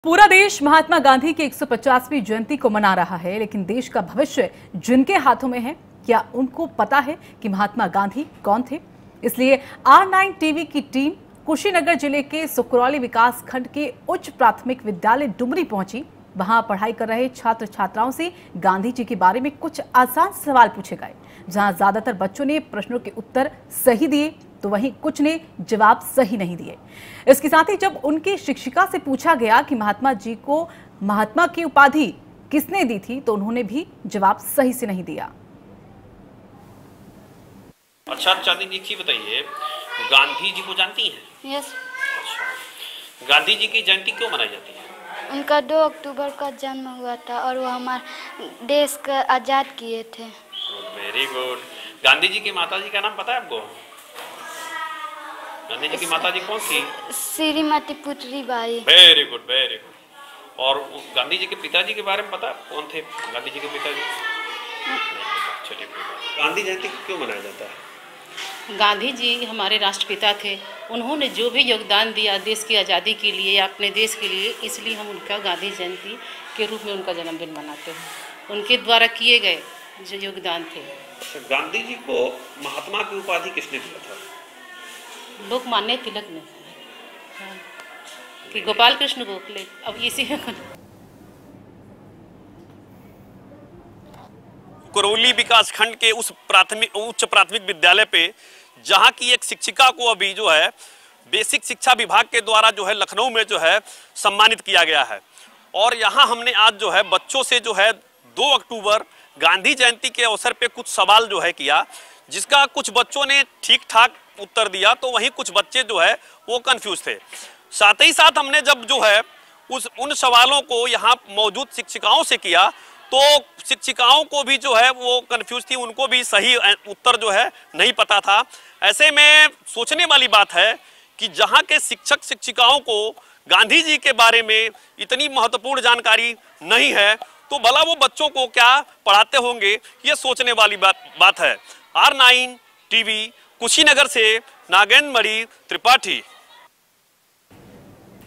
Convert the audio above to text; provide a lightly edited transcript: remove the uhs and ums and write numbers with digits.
पूरा देश महात्मा गांधी की 150वीं जयंती को मना रहा है, लेकिन देश का भविष्य जिनके हाथों में है, क्या उनको पता है कि महात्मा गांधी कौन थे? इसलिए R9 टीवी की टीम कुशीनगर जिले के सुकरौली विकास खंड के उच्च प्राथमिक विद्यालय डुमरी पहुंची। वहां पढ़ाई कर रहे छात्र छात्राओं से गांधी जी के बारे में कुछ आसान सवाल पूछे गए। जहां ज्यादातर बच्चों ने प्रश्नों के उत्तर सही दिए, तो वहीं कुछ ने जवाब सही नहीं दिए। इसके साथ ही जब उनकी शिक्षिका से पूछा गया कि महात्मा जी को महात्मा की उपाधि किसने दी थी, तो उन्होंने भी जवाब सही से नहीं दिया। अच्छा चांदनी जी बताइए, गांधी जी को जानती हैं? यस। अच्छा, गांधी जी की जयंती क्यों मनाई जाती है? उनका 2 अक्टूबर का जन्म हुआ था और वो हमारे देश को आज़ाद किए थे। Very good. गांधी जी की माता जी का नाम पता है आपको? गांधी जी की माता जी कौन थी? श्रीमती पुत्री बाई। Very good very good. और गांधी जी के पिताजी के बारे में पता कौन थे गांधी जी के पिताजी? चलिए, गांधी जयंती क्यों मनाया जाता है? गांधी जी हमारे राष्ट्रपिता थे। उन्होंने जो भी योगदान दिया देश की आज़ादी के लिए या अपने देश के लिए, इसलिए हम उनका गांधी जयंती के रूप में उनका जन्मदिन मनाते हैं। उनके द्वारा किए गए जो योगदान थे। गांधी जी को महात्मा की उपाधि किसने दिया था? लोकमान्य तिलक ने कि गोपाल कृष्ण गोखले। अब इसी करौली विकास खंड के उस उच्च प्राथमिक विद्यालय पे जहां की एक शिक्षिका को अभी जो है बेसिक शिक्षा विभाग के द्वारा जो है लखनऊ में जो है सम्मानित किया गया है। और यहां हमने आज जो है बच्चों से जो है 2 अक्टूबर गांधी जयंती के अवसर पे कुछ सवाल जो है किया, जिसका कुछ बच्चों ने ठीक ठाक उत्तर दिया, तो वहीं कुछ बच्चे जो है वो कंफ्यूज थे। साथ ही साथ हमने जब जो है उन सवालों को यहाँ मौजूद शिक्षिकाओं से किया, तो शिक्षिकाओं को भी जो है वो कंफ्यूज थी, उनको भी सही उत्तर जो है नहीं पता था। ऐसे में सोचने वाली बात है कि जहाँ के शिक्षक शिक्षिकाओं को गांधी जी के बारे में इतनी महत्वपूर्ण जानकारी नहीं है, तो भला वो बच्चों को क्या पढ़ाते होंगे, ये सोचने वाली बात है। R9 टीवी कुशीनगर से नागेंद्र मणि त्रिपाठी।